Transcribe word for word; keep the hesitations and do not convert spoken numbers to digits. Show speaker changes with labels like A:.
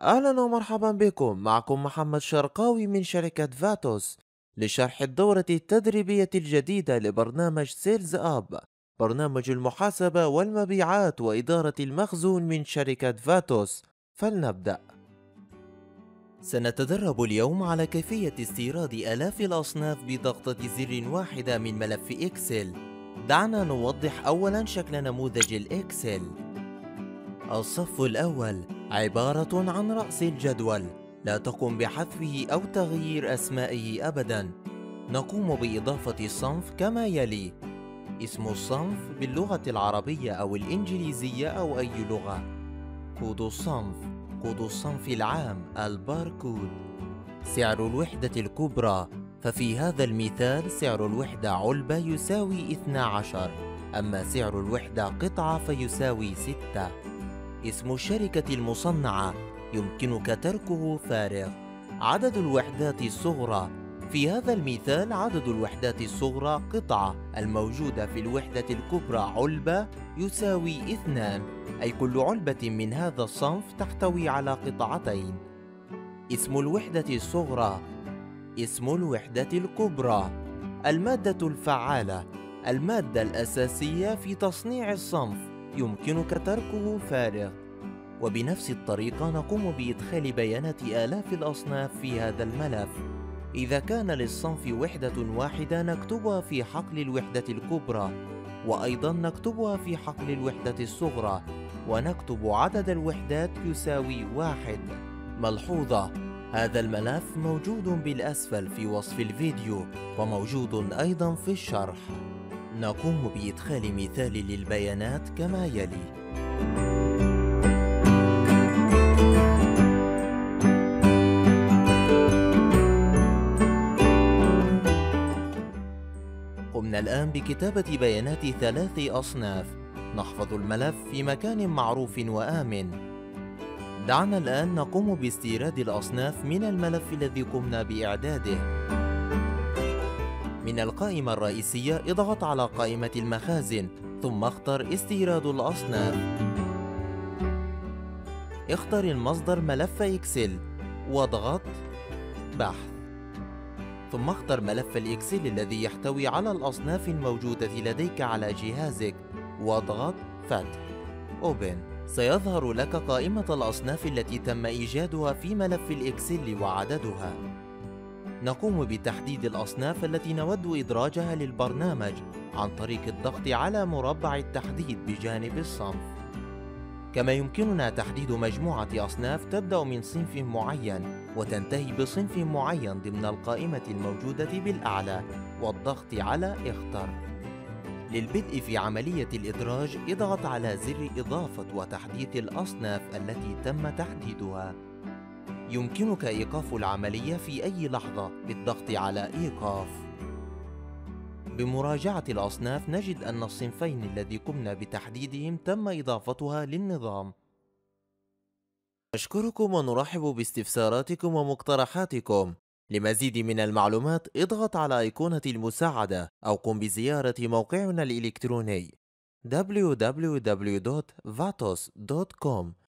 A: أهلا ومرحبا بكم. معكم محمد شرقاوي من شركة فاتوس لشرح الدورة التدريبية الجديدة لبرنامج سيلز أب، برنامج المحاسبة والمبيعات وإدارة المخزون من شركة فاتوس. فلنبدأ. سنتدرب اليوم على كيفية استيراد آلاف الأصناف بضغطة زر واحدة من ملف إكسل. دعنا نوضح أولا شكل نموذج الإكسل. الصف الأول عبارة عن رأس الجدول، لا تقم بحذفه أو تغيير أسمائه أبدا. نقوم بإضافة الصنف كما يلي: اسم الصنف باللغة العربية أو الإنجليزية أو أي لغة، كود الصنف، كود الصنف العام الباركود، سعر الوحدة الكبرى، ففي هذا المثال سعر الوحدة علبة يساوي اثنا عشر، أما سعر الوحدة قطعة فيساوي ستة. اسم الشركة المصنعة يمكنك تركه فارغ. عدد الوحدات الصغرى، في هذا المثال عدد الوحدات الصغرى قطعة، الموجودة في الوحدة الكبرى علبة يساوي اثنان، أي كل علبة من هذا الصنف تحتوي على قطعتين. اسم الوحدة الصغرى، اسم الوحدة الكبرى، المادة الفعالة، المادة الأساسية في تصنيع الصنف، يمكنك تركه فارغ. وبنفس الطريقة نقوم بإدخال بيانات آلاف الأصناف في هذا الملف. إذا كان للصنف وحدة واحدة نكتبها في حقل الوحدة الكبرى، وأيضا نكتبها في حقل الوحدة الصغرى، ونكتب عدد الوحدات يساوي واحد. ملحوظة: هذا الملف موجود بالأسفل في وصف الفيديو، وموجود أيضا في الشرح. نقوم بإدخال مثال للبيانات كما يلي: قمنا الآن بكتابة بيانات ثلاث أصناف. نحفظ الملف في مكان معروف وآمن. دعنا الآن نقوم باستيراد الأصناف من الملف الذي قمنا بإعداده. من القائمة الرئيسية اضغط على قائمة المخازن، ثم اختر استيراد الأصناف. اختر المصدر ملف إكسل واضغط بحث، ثم اختر ملف الإكسل الذي يحتوي على الأصناف الموجودة لديك على جهازك واضغط فتح Open. سيظهر لك قائمة الأصناف التي تم إيجادها في ملف الإكسل وعددها. نقوم بتحديد الأصناف التي نود إدراجها للبرنامج عن طريق الضغط على مربع التحديد بجانب الصنف. كما يمكننا تحديد مجموعة أصناف تبدأ من صنف معين وتنتهي بصنف معين ضمن القائمة الموجودة بالأعلى، والضغط على اختر. للبدء في عملية الإدراج اضغط على زر إضافة وتحديث الأصناف التي تم تحديدها. يمكنك إيقاف العملية في أي لحظة بالضغط على إيقاف. بمراجعة الأصناف نجد أن الصنفين الذي قمنا بتحديدهم تم إضافتها للنظام. نشكركم ونرحب باستفساراتكم ومقترحاتكم. لمزيد من المعلومات اضغط على أيقونة المساعدة أو قم بزيارة موقعنا الإلكتروني دبليو دبليو دبليو دوت فاتوس دوت كوم.